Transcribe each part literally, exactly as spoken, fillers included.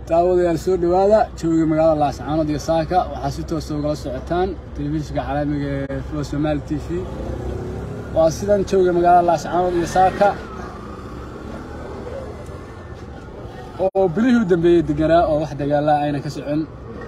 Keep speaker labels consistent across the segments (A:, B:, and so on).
A: daawadayaal soo dhawaada jooga magaalada Laascaanood iyo Saaka waxa si toos ah uga socotaan telefishinka caalamiga ee Flow Somali T V waa sidan jooga magaalada Laascaanood iyo Saaka oo bilihii u dambeeyay deganaa oo wax dagaal ah ayna ka socon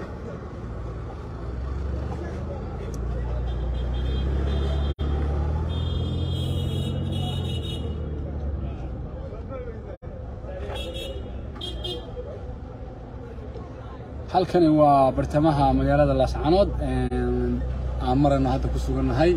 A: halkani waa bartamaha magaalada Laascaanood ee aan marayno hadda ku suganahay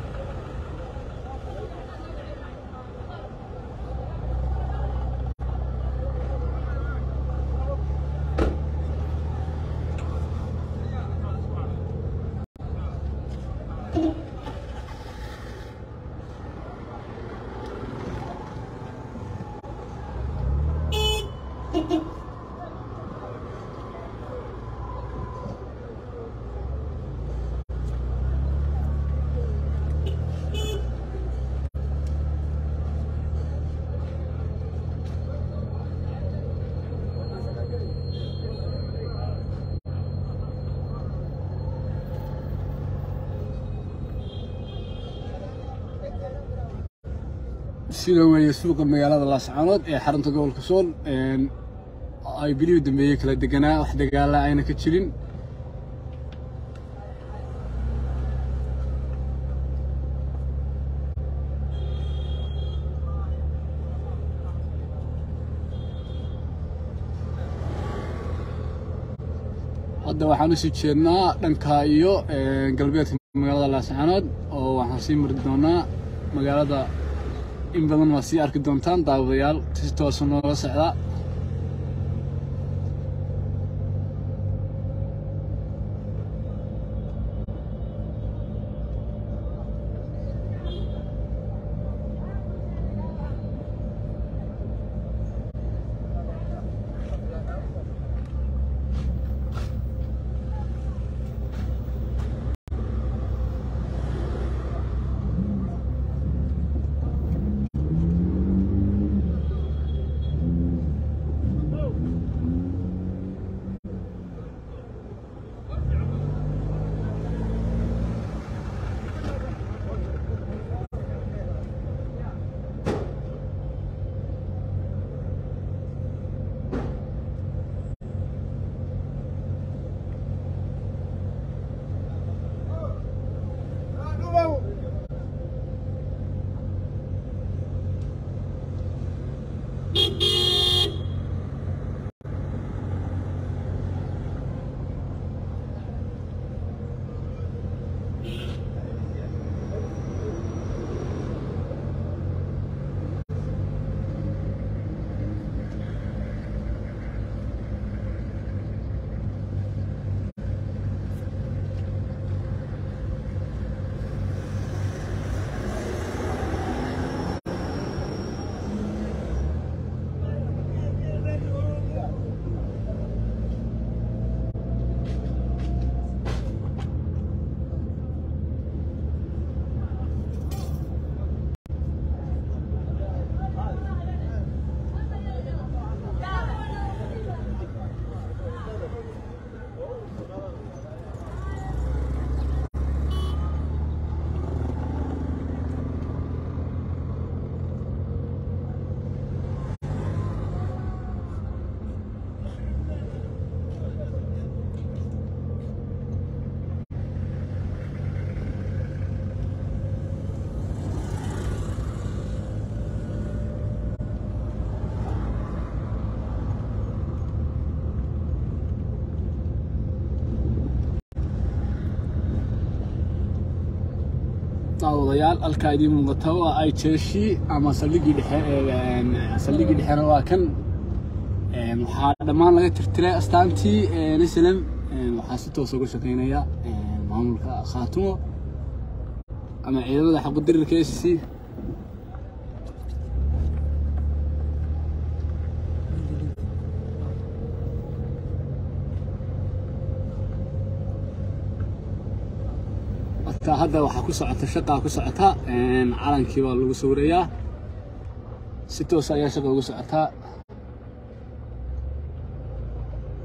A: sida weeye suuqa magaalada Laascaanood ee xarunta gobolka Sool ee ay bilii u dambeeyay kala deganaa wax dagaal ah ayna ka jirin hadda waxaan u sii jeednaa dhanka iyo galbeedka magaalada Laascaanood oo waxaan sii mari doonaa magaalada in badan ma sii arki doontaan daawadayaal si toos ah noola socda daawadayaal halka idin muuqata waa ay jeeshi ama saldhigii dhexe ee saldhigii dhexena waa kan ee waxa dhamaan laga tirtiray astaantii ee Islam waxa si toos ah uga shaqeynaya maamulka Khaatumo ama ciidamada xaq u dirirka S C هذا waxa ku socota shaqa ku socota een calankii waa lagu sawirayaa si toos ah ayaa shaqa ugu socota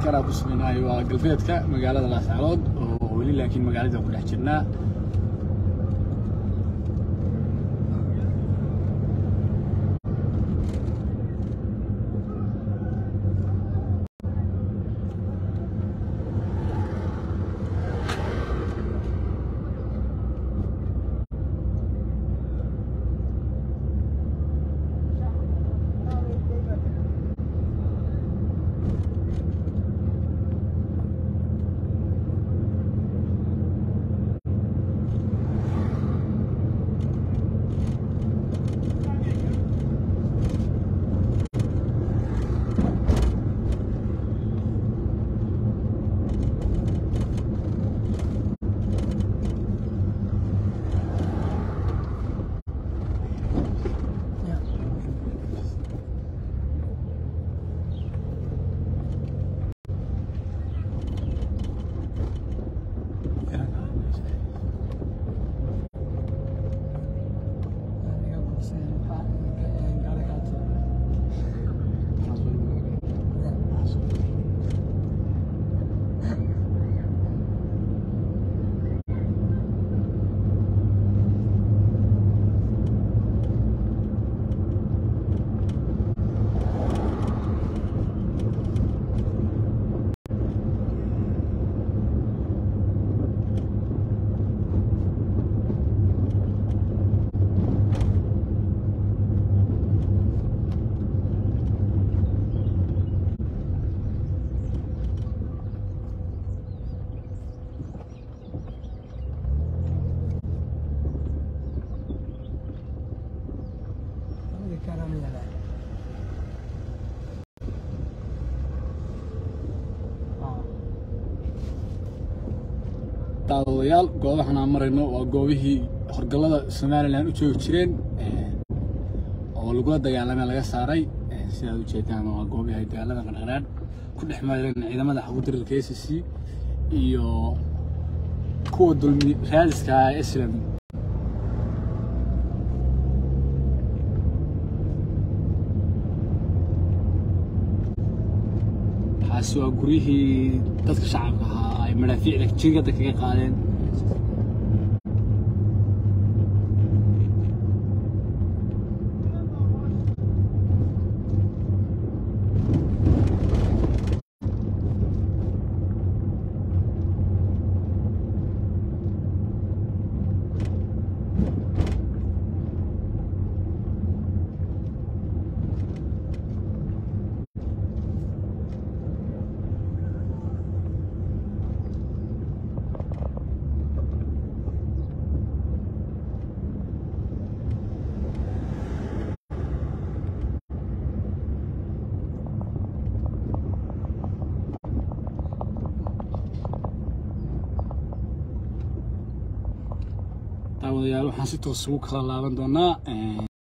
A: halkan aan ku sugnaahay waa galbeedka magaalada Laascaanood oo weli laakiin magaalada ku dhex jirnaa. daawadayaal goobahan aan marayno waa goobihii horgalada Soomaaliland u joogi jireen oo lagu dagaalamay laga saaray sida u jeedaan waa goobihii ay dagaalada qanqaraan ku dhex mareen ciidamada xaquuqda S C iyo kuwa dulmi raadiska Islam xaswa gurihii dadka shacabka ah ay madaafiic jiingada kaga qaadeen daawadayaal waxaan si toos ugu kala laaban doonaa